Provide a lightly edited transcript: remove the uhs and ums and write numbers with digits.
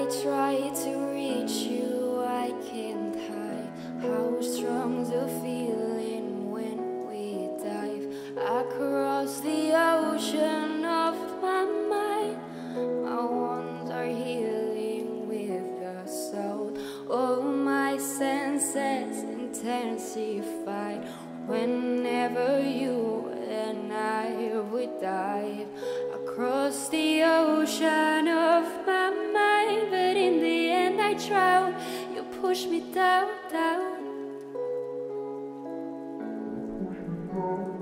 try to reach you, I can't hide how strong's the feeling when we dive across the ocean of my mind. My wounds are healing with the salt. All my senses intensified whenever you and I would dive across the ocean of my mind. But in the end I drown. You push me down, down.